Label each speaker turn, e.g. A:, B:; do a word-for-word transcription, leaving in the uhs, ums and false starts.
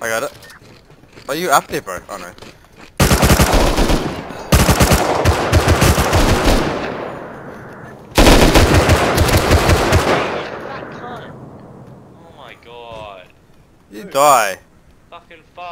A: I got it. Are you up there, bro? Oh no.
B: Oh my god.
A: You die.
B: Fucking fuck.